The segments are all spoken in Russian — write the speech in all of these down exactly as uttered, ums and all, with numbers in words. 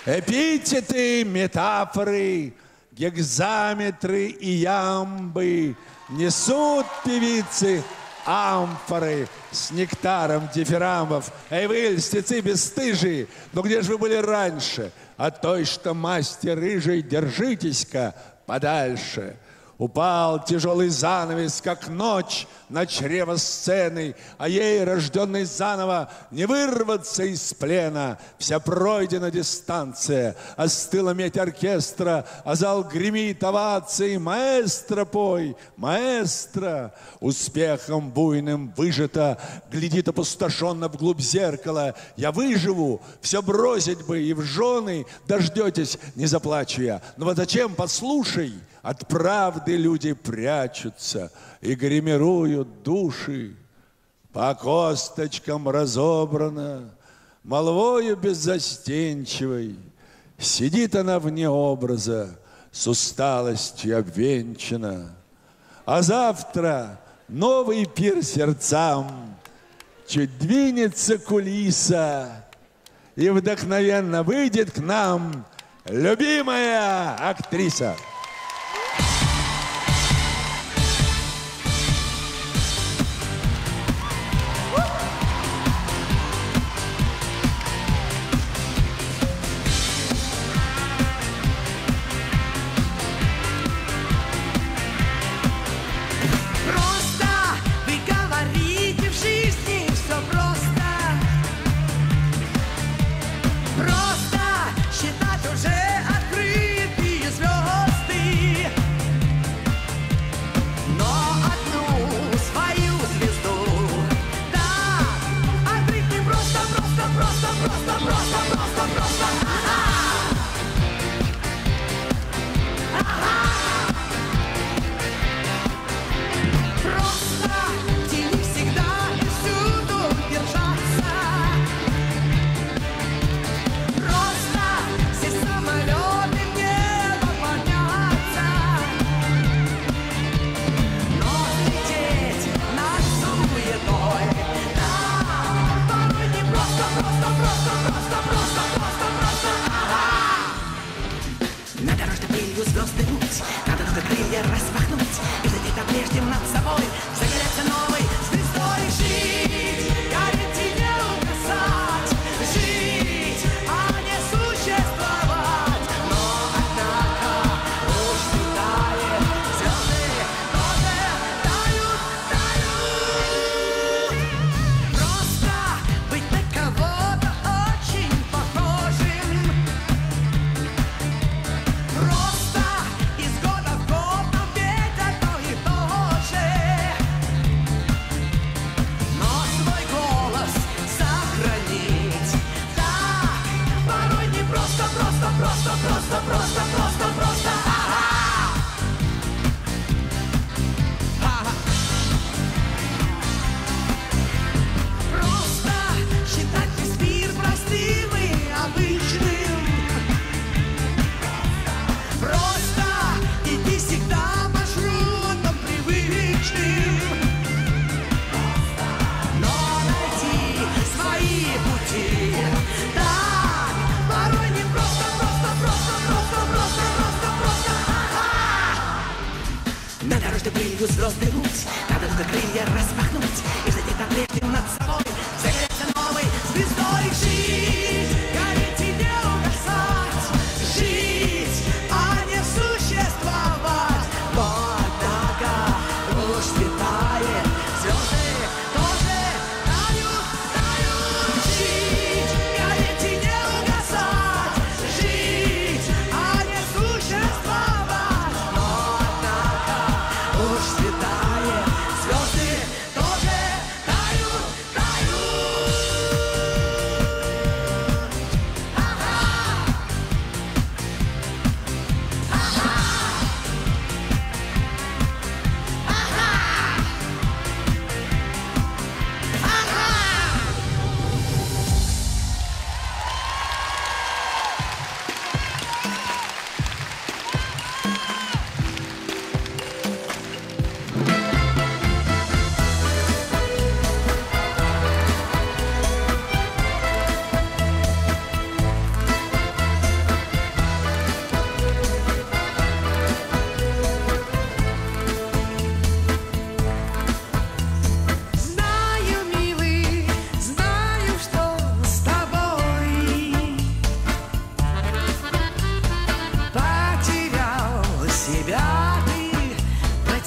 Эпитеты, метафоры, гекзаметры и ямбы несут певицы амфоры с нектаром дифирамбов. Эй вы, льстецы бесстыжие, но где же вы были раньше? От той, что мастер рыжий, держитесь-ка подальше. Упал тяжелый занавес, как ночь на чрево сцены, а ей, рожденной заново, не вырваться из плена. Вся пройдена дистанция, остыла медь оркестра, а зал гремит овации. Маэстро, пой, маэстро! Успехом буйным выжато, глядит опустошенно вглубь зеркала. Я выживу, все бросить бы, и в жены дождетесь, не заплачу я. Но вот зачем, послушай, от правды люди прячутся и гримируют души. По косточкам разобрана, молвою беззастенчивой. Сидит она вне образа, с усталостью обвенчана. А завтра новый пир сердцам. Чуть двинется кулиса, и вдохновенно выйдет к нам любимая актриса. Святая, звезды тоже тают, тают.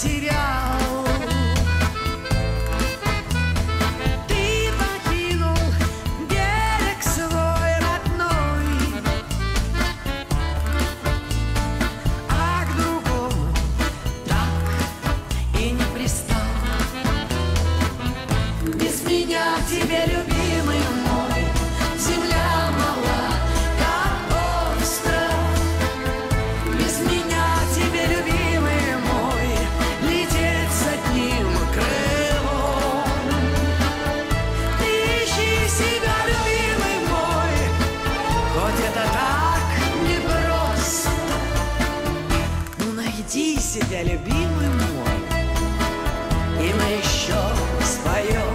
потерял. Ты покинул берег свой родной, а к другому так и не пристал. Без меня тебе, любимый мой, земля мала, как остров. Без меня тебе, любимый мой, лететь с одним крылом. Ты ищи себя, любимый мой, хоть это так непросто. Ну найди себя, любимый мой, и мы еще споем.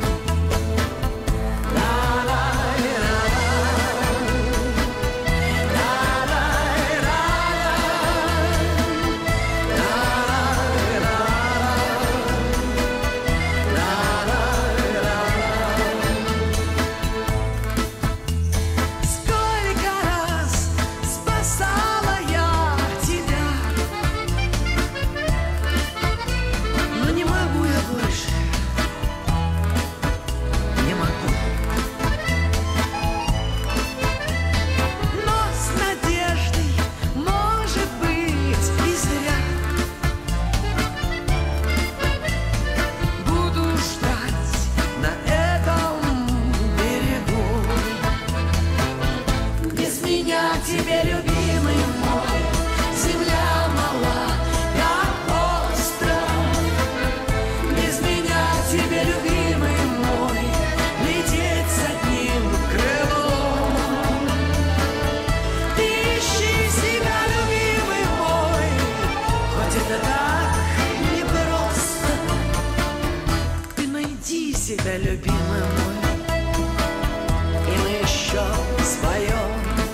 Тебе, любимый мой, земля мала, как остров. Без меня тебе, любимый мой, лететь с одним крылом. Ты ищи себя, любимый мой, хоть это так непросто. Ты найди себя, любимый мой, и мы еще споем.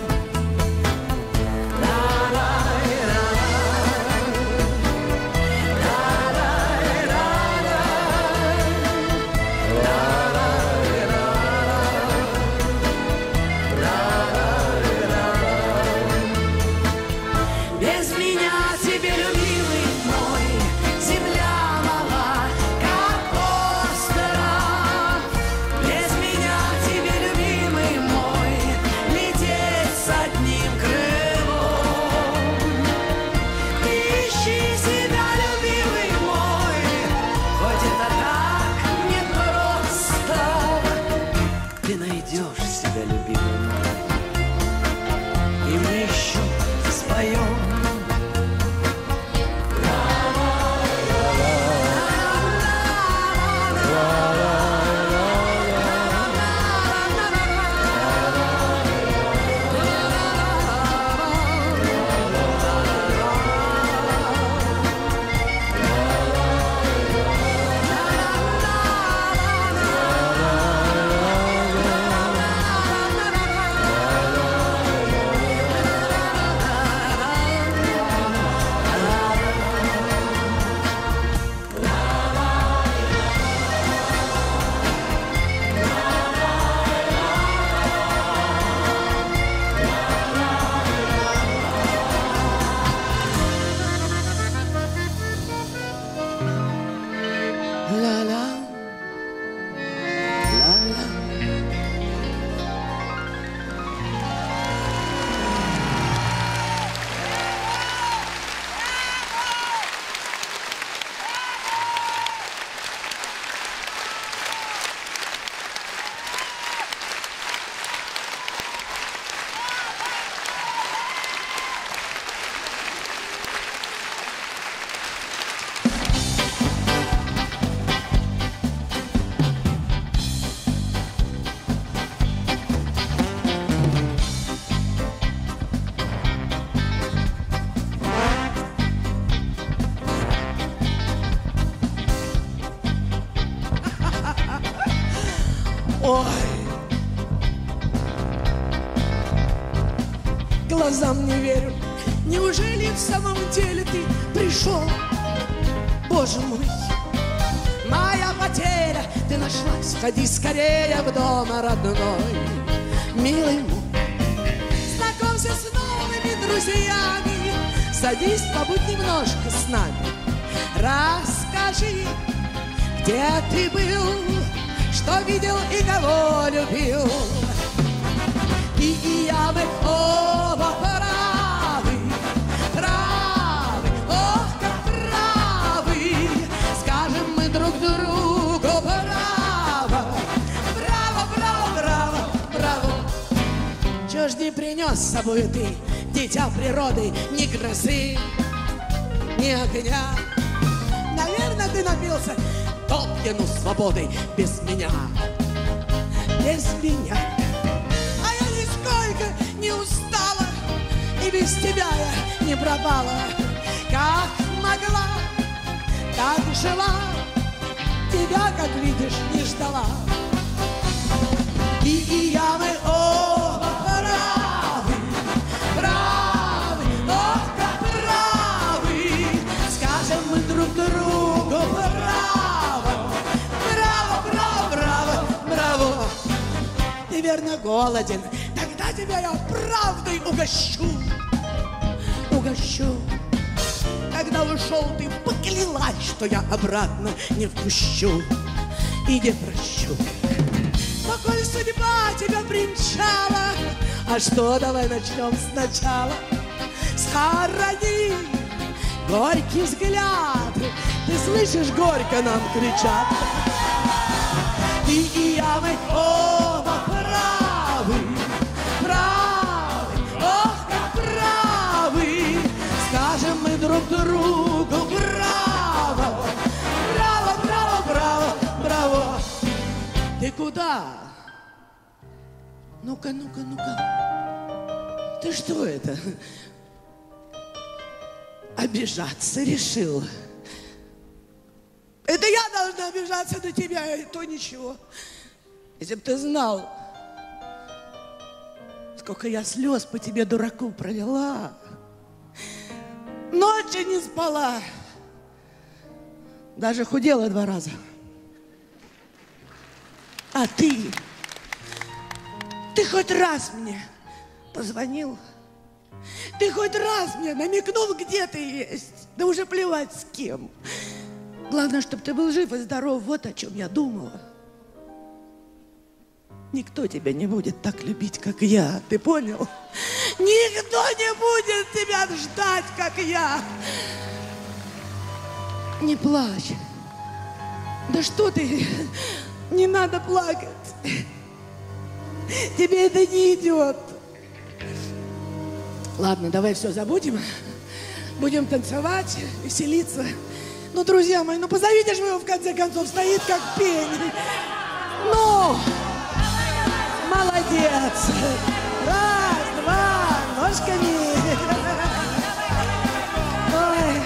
Ой, глазам не верю. Неужели в самом деле ты пришел? Боже мой, моя потеря, ты нашлась. Ходи скорее в дом родной, милый мой. Знакомься с новыми друзьями, садись, побудь немножко с нами. где ты был, что видел и кого любил. Ты и я, мы оба правы, правы, ох, как правы. Скажем мы друг другу браво, браво, браво, браво, браво. Чё ж не принес с собой ты, дитя природы, ни красы, ни огня? Наверное, ты напился Топкину свободы без меня, без меня. А я нисколько не устала, и без тебя я не пропала. Как могла, так жила, тебя, как видишь, не ждала. Ты и я, мы оба правы, правы, ох, как правы. Скажем мы друг другу браво, браво, браво, браво, браво. Ты верно голоден, тогда тебя я правдой угощу, угощу. Когда ушел, ты поклялась, что я обратно не впущу и не прощу. Но коль судьба тебя примчала, а что, давай начнем сначала. Схорони горький взгляд, ты слышишь, горько нам кричат. Ты и я, мы оба правы, правы, ох, как правы. Скажем мы друг другу браво, браво, браво, браво, браво. Ты куда? Ну-ка, ну-ка, ну-ка. Ты что это? Обижаться решил? Это я должна обижаться на тебя, и то ничего. Если бы ты знал, сколько я слез по тебе, дураку, пролила. Ночи не спала. Даже худела два раза. А ты, ты хоть раз мне позвонил? Ты хоть раз мне намекнул, где ты есть? Да уже плевать с кем. Главное, чтобы ты был жив и здоров. Вот о чем я думала. Никто тебя не будет так любить, как я. Ты понял? Никто не будет тебя ждать, как я. Не плачь. Да что ты? Не надо плакать. Тебе это не идет. Ладно, давай все забудем. Будем танцевать, веселиться. Ну, друзья мои, ну позовите же вы его, в конце концов, стоит как пень. Ну, молодец. Раз, два, ножками. Ой.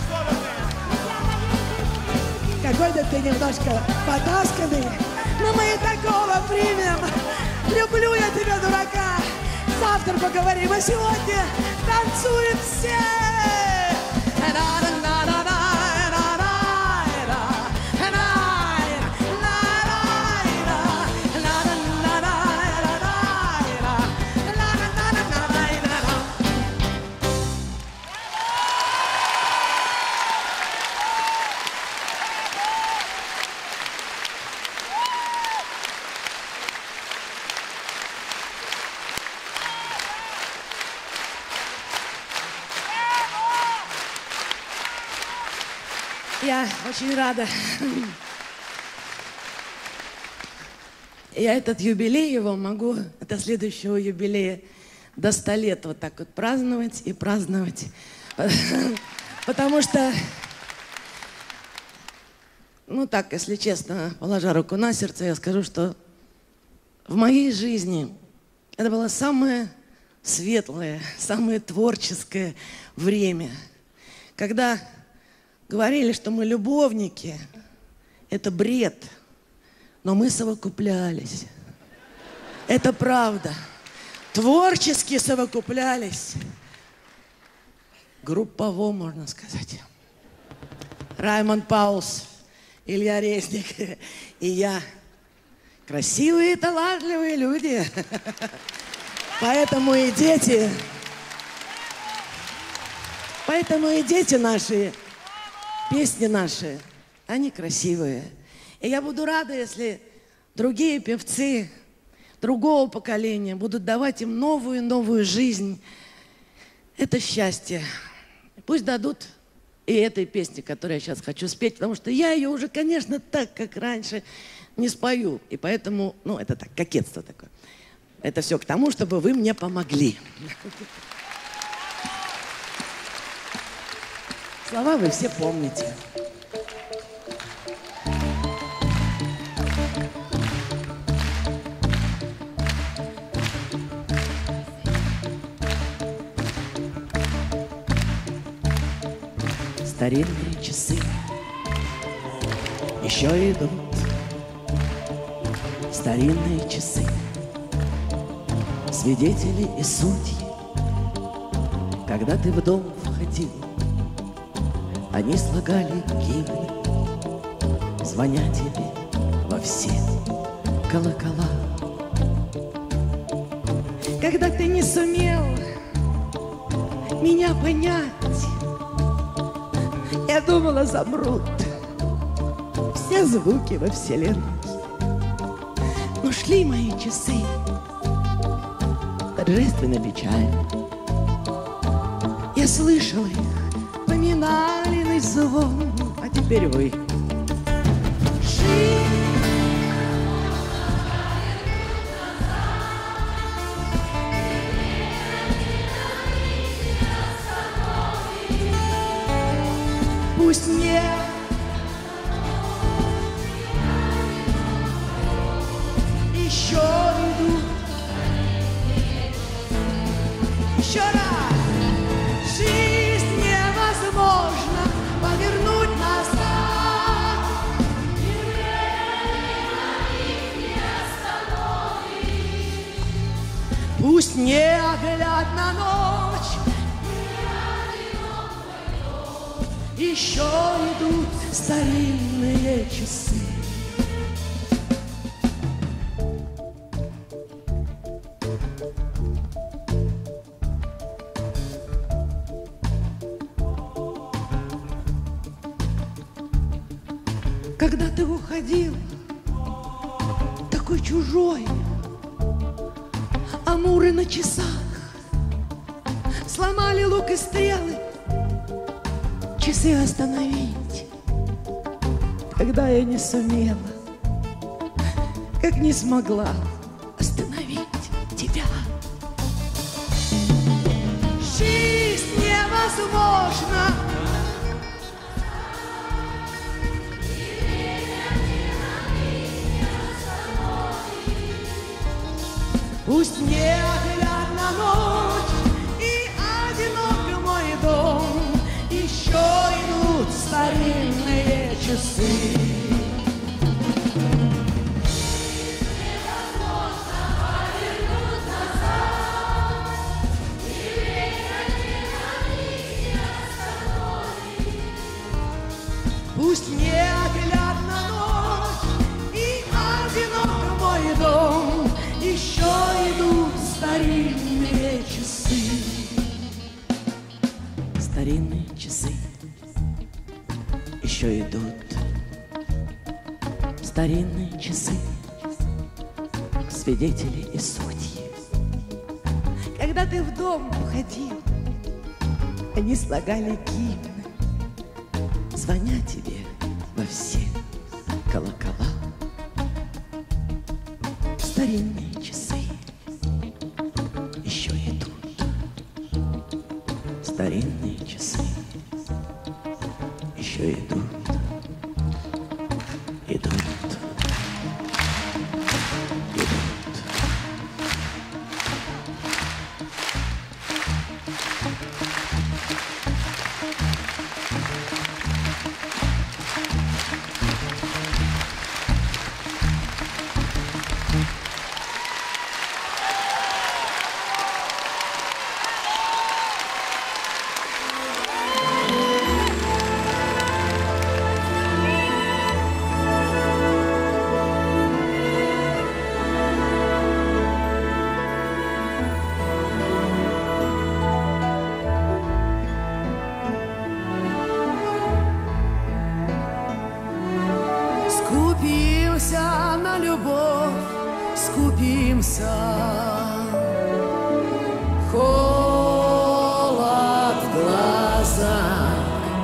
Какой-то ты немножко потасканный. Но мы и такого примем. Люблю я тебя, дурака. Завтра поговорим, а сегодня танцуем все. Я очень рада. Я этот юбилей его могу до следующего юбилея до ста лет вот так вот праздновать и праздновать. Потому что, ну так, если честно, положа руку на сердце, я скажу, что в моей жизни это было самое светлое, самое творческое время, когда говорили, что мы любовники, это бред, но мы совокуплялись. Это правда. Творчески совокуплялись. Группово, можно сказать. Раймонд Паулс, Илья Резник и я. Красивые и талантливые люди. Поэтому и дети, поэтому и дети наши, песни наши, они красивые. И я буду рада, если другие певцы другого поколения будут давать им новую и новую жизнь. Это счастье. Пусть дадут и этой песни, которую я сейчас хочу спеть, потому что я ее уже, конечно, так, как раньше, не спою. И поэтому, ну, это так, кокетство такое. Это все к тому, чтобы вы мне помогли. Слова вы все помните. Старинные часы еще идут. Старинные часы, свидетели и судьи. Когда ты в дом входил, они слагали гимны, звоня тебе во все колокола. Когда ты не сумел меня понять, я думала, замрут все звуки во вселенной. Но шли мои часы торжественно печально. Я слышала их поминальный звон. А теперь вы. Пусть не еще идут. Еще раз. Жизнь невозможно повернуть назад. Пусть неоглядна ночь, еще идут старинные часы. Когда ты уходил, такой чужой, амуры на часах сломали лук и стрелы, часы остановить. Тогда я не сумела, как не смогла остановить тебя. Жизнь невозможна. Пусть неоглядна ночь и одинок мой дом, еще идут старинные часы. Невозможно повернуть назад, и время не остановить. Пусть неоглядна ночь и одинок мой дом, еще идут старинные часы. Старинные часы еще идут. Старинные часы, свидетели и судьи. Когда ты в дом уходил, они слагали гимны, звоня тебе во все колокола. Старинные часы еще идут. Старинные часы еще идут. Идут. Идут. Скупимся на любовь, скупимся. Холод в глазах,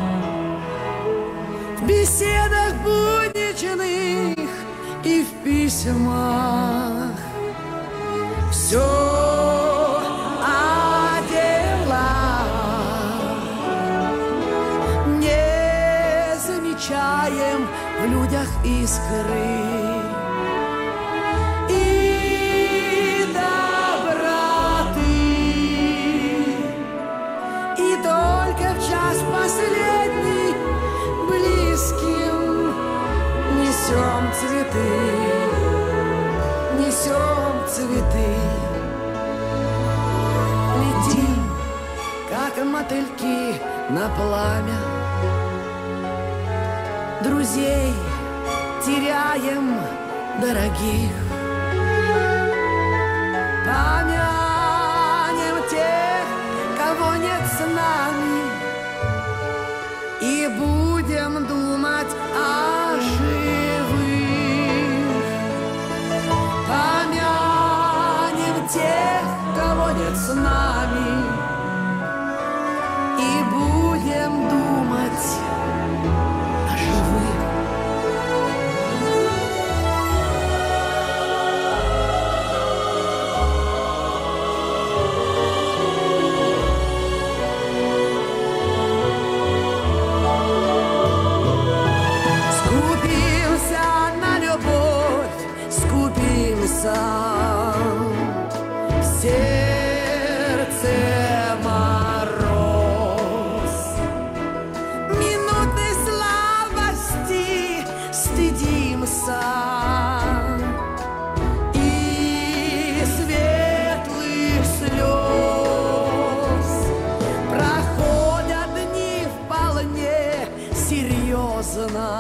в беседах будничных и в письмах. Все о делах, не замечаем в людях искры и доброты. И только в час последний близким несем цветы, несем цветы. Летим, как мотыльки на пламя, друзей теряем дорогих. Помянем тех, кого нет с нами, и будем думать о живых. Помянем тех, кого нет с нами, и будем думать о живых. Скупимся на любовь, скупимся. В сердце мороз, минутной слабости стыдимся, и светлых слез. Проходят дни вполне серьезно.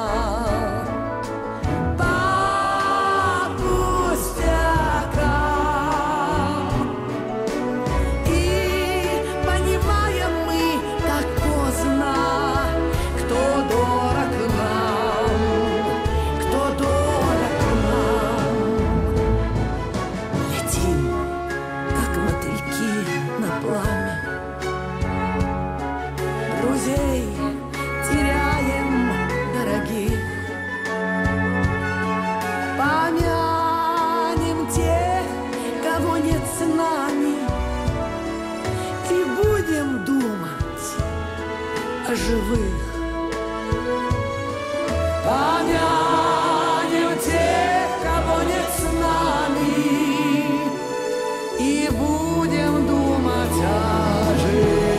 Друзей теряем дорогих. Помянем тех, кого нет с нами, и будем думать о живых. Помянем тех, кого нет с нами, и будем думать о живых.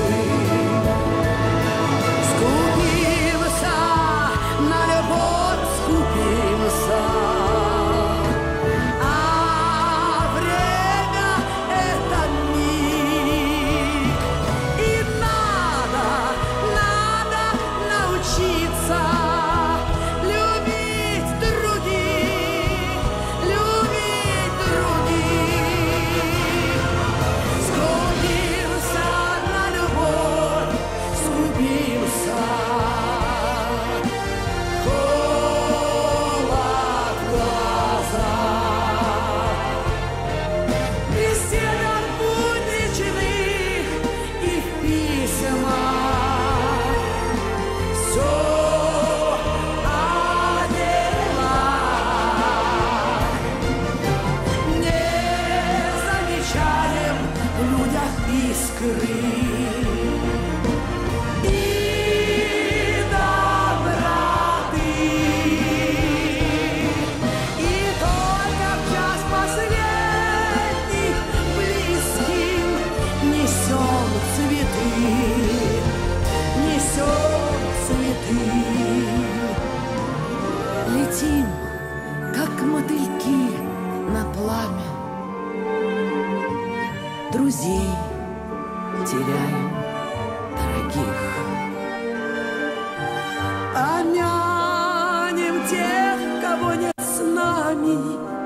Летим, как мотыльки на пламя, друзей теряем дорогих. Помянем тех, кого нет с нами,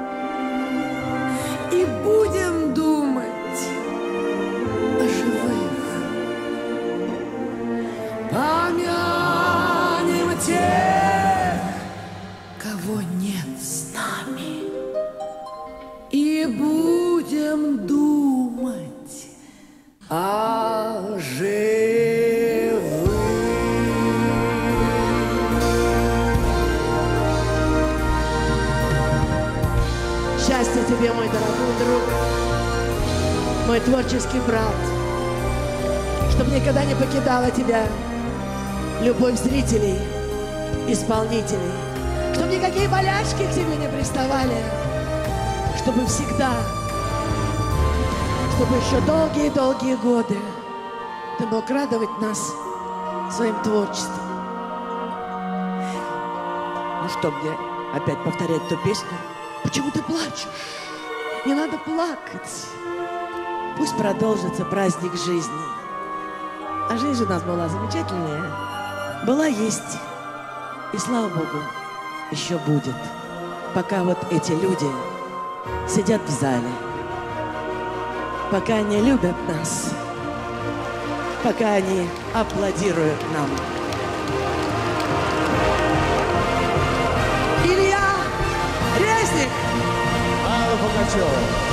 и будем думать о живых. Помянем тех, кого нет с сами и будем думать о живых. Счастья тебе, мой дорогой друг, мой творческий брат, чтоб никогда не покидала тебя любовь зрителей, исполнителей, чтоб никакие болячки к тебе не приставали, чтобы всегда, чтобы еще долгие-долгие годы ты мог радовать нас своим творчеством. Ну что, мне опять повторять ту песню? Почему ты плачешь? Не надо плакать. Пусть продолжится праздник жизни. А жизнь у нас была замечательная. Была, есть. И слава Богу, еще будет. Пока вот эти люди сидят в зале. Пока они любят нас. Пока они аплодируют нам. Алла Пугачева.